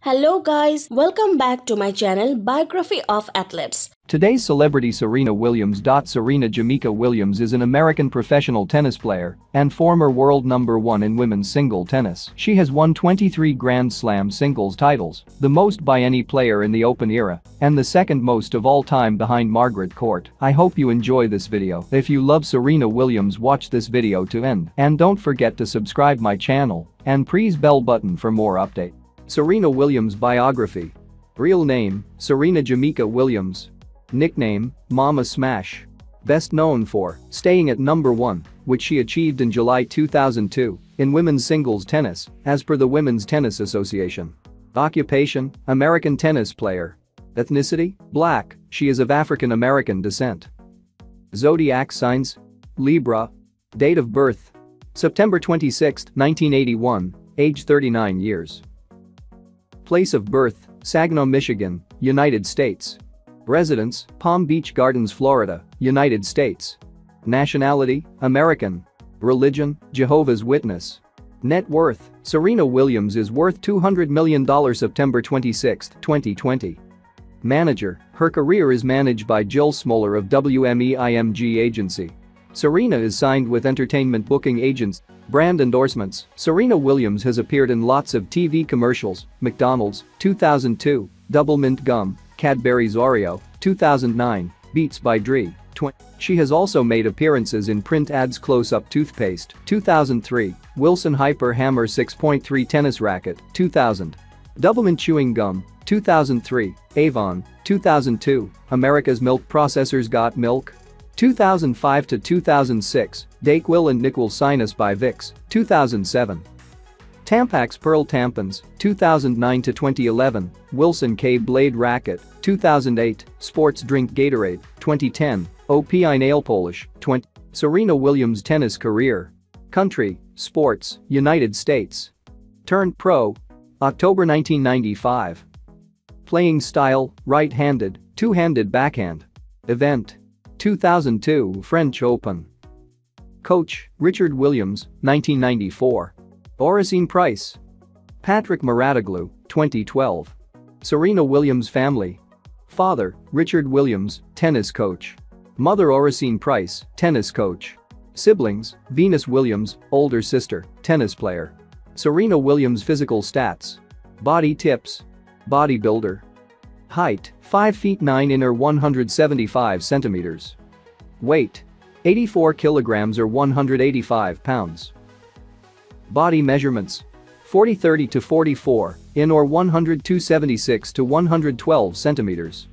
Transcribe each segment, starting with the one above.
Hello guys, welcome back to my channel Biography of Athletes. Today's celebrity Serena Williams. Serena Jamika Williams is an American professional tennis player and former world number 1 in women's single tennis. She has won 23 Grand Slam singles titles, the most by any player in the Open era, and the second most of all time behind Margaret Court. I hope you enjoy this video. If you love Serena Williams, watch this video to end. And don't forget to subscribe my channel and press bell button for more update. Serena Williams biography. Real name, Serena Jamika Williams. Nickname, Mama Smash. Best known for staying at number 1, which she achieved in July 2002, in women's singles tennis, as per the Women's Tennis Association. Occupation, American tennis player. Ethnicity, Black, she is of African American descent. Zodiac signs, Libra. Date of birth, September 26, 1981, age 39 years. Place of birth, Saginaw, Michigan, United States. Residence, Palm Beach Gardens, Florida, United States. Nationality, American. Religion, Jehovah's Witness. Net worth, Serena Williams is worth $200 million. September 26, 2020. Manager, her career is managed by Jill Smoller of WMEIMG Agency. Serena is signed with entertainment booking agents. Brand endorsements, Serena Williams has appeared in lots of TV commercials, McDonald's, 2002, Double Mint Gum, Cadbury's Oreo, 2009, Beats by Dre, 20. She has also made appearances in print ads. Close-Up Toothpaste, 2003, Wilson Hyper Hammer 6.3 Tennis Racket, 2000. Double Mint Chewing Gum, 2003, Avon, 2002, America's Milk Processors Got Milk, 2005 to 2006, Dayquil and Nyquil Sinus by Vicks, 2007. Tampax Pearl Tampons, 2009 to 2011, Wilson K Blade Racket, 2008, Sports Drink Gatorade, 2010, OPI Nail Polish, 20. Serena Williams tennis career. Country, sports, United States. Turned pro, October 1995. Playing style, right-handed, two-handed backhand. Event, 2002 French Open. Coach, Richard Williams, 1994. Oracene Price. Patrick Mouratoglou, 2012. Serena Williams family. Father, Richard Williams, tennis coach. Mother Oracene Price, tennis coach. Siblings, Venus Williams, older sister, tennis player. Serena Williams physical stats. Body tips. Bodybuilder. Height, 5 feet 9 in or 175 centimeters. Weight, 84 kilograms or 185 pounds. Body measurements, 40-30 to 44 in or 102-76 to 112 centimeters.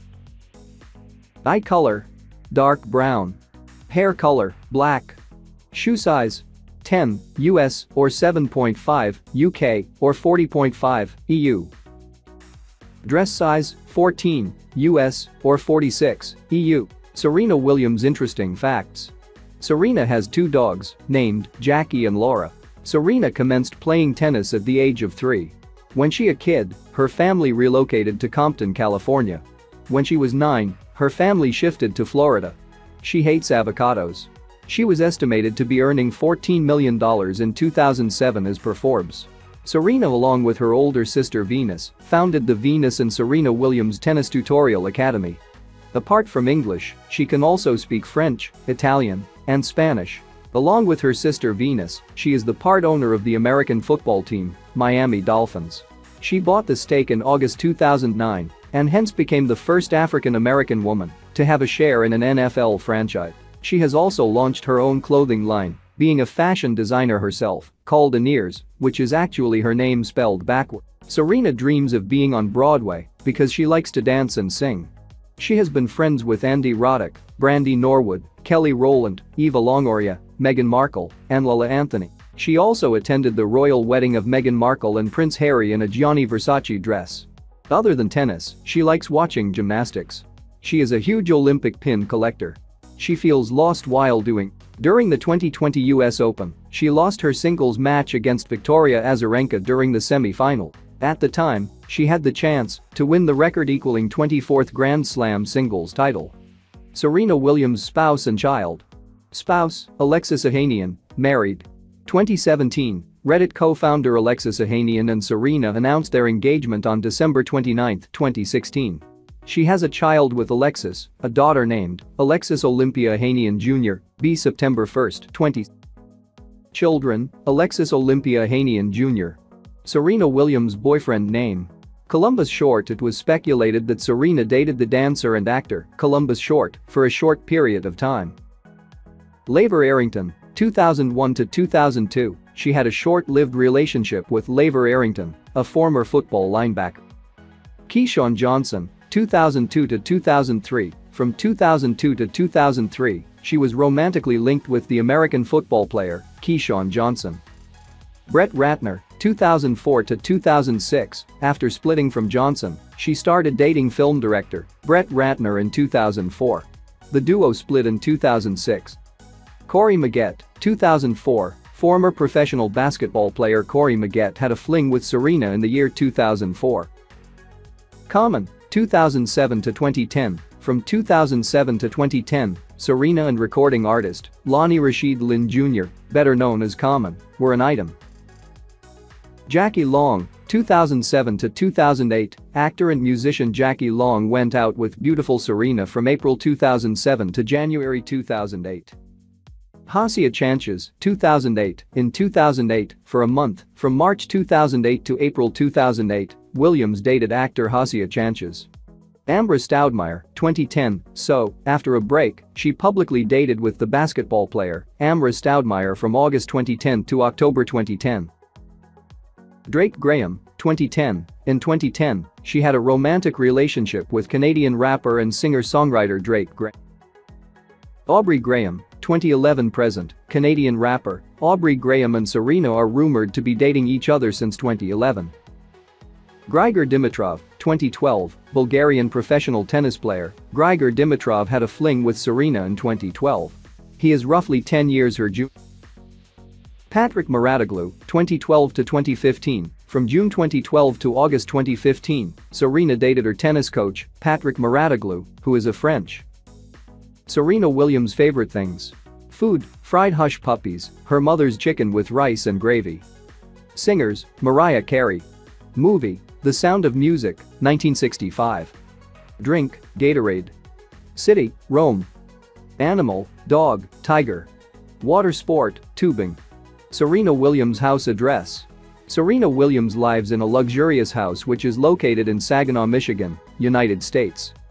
Eye color, dark brown. Hair color, black. Shoe size, 10 US or 7.5 UK or 40.5 EU. Dress size, 14 US or 46 EU. Serena Williams interesting facts. Serena has 2 dogs, named Jackie and Laura. Serena commenced playing tennis at the age of 3. When she was a kid, her family relocated to Compton, California. When she was 9, her family shifted to Florida. She hates avocados. She was estimated to be earning $14 million in 2007 as per Forbes. Serena, along with her older sister Venus, founded the Venus and Serena Williams Tennis Tutorial Academy. Apart from English, she can also speak French, Italian, and Spanish. Along with her sister Venus, she is the part owner of the American football team, Miami Dolphins. She bought the stake in August 2009 and hence became the first African American woman to have a share in an NFL franchise. She has also launched her own clothing line, being a fashion designer herself, called Aneers, which is actually her name spelled backward. Serena dreams of being on Broadway because she likes to dance and sing. She has been friends with Andy Roddick, Brandy Norwood, Kelly Rowland, Eva Longoria, Meghan Markle, and Lola Anthony. She also attended the royal wedding of Meghan Markle and Prince Harry in a Gianni Versace dress. Other than tennis, she likes watching gymnastics. She is a huge Olympic pin collector. She feels lost while doing. During the 2020 US Open, she lost her singles match against Victoria Azarenka during the semi-final. At the time, she had the chance to win the record-equaling 24th Grand Slam singles title. Serena Williams' spouse and child. Spouse, Alexis Ohanian, married. 2017, Reddit co-founder Alexis Ohanian and Serena announced their engagement on December 29, 2016. She has a child with Alexis, a daughter named Alexis Olympia Ohanian Jr., b. September 1, 20. Children: Alexis Olympia Ohanian Jr. Serena Williams' boyfriend name: Columbus Short. It was speculated that Serena dated the dancer and actor Columbus Short for a short period of time. Laver Arrington, 2001 to 2002, she had a short-lived relationship with Laver Arrington, a former football linebacker. Keyshawn Johnson, 2002 to 2003, from 2002 to 2003, she was romantically linked with the American football player Keyshawn Johnson. Brett Ratner, 2004 to 2006, after splitting from Johnson, she started dating film director Brett Ratner in 2004. The duo split in 2006. Corey Maggette, 2004, former professional basketball player Corey Maggette had a fling with Serena in the year 2004. Common, 2007 to 2010, from 2007 to 2010, Serena and recording artist Lonnie Rashid Lynn Jr., better known as Common, were an item. Jackie Long, 2007 to 2008, actor and musician Jackie Long went out with beautiful Serena from April 2007 to January 2008. Hasia Chanches, 2008, in 2008, for a month, from March 2008 to April 2008, Williams dated actor Hasia Chanches. Amber Stoudemire, 2010, so, after a break, she publicly dated with the basketball player Amber Stoudemire from August 2010 to October 2010. Drake Graham, 2010, in 2010, she had a romantic relationship with Canadian rapper and singer-songwriter Drake Graham. Aubrey Graham, 2011-present, Canadian rapper, Aubrey Graham and Serena are rumored to be dating each other since 2011. Grigor Dimitrov, 2012, Bulgarian professional tennis player, Grigor Dimitrov had a fling with Serena in 2012. He is roughly 10 years her junior. Patrick Mouratoglou, 2012 to 2015, from June 2012 to August 2015, Serena dated her tennis coach, Patrick Mouratoglou, who is a French. Serena Williams' favorite things: food, fried hush puppies, her mother's chicken with rice and gravy. Singers: Mariah Carey. Movie: The Sound of Music, 1965. Drink: Gatorade. City: Rome. Animal: dog, tiger. Water sport: tubing. Serena Williams' house address. Serena Williams lives in a luxurious house which is located in Saginaw, Michigan, United States.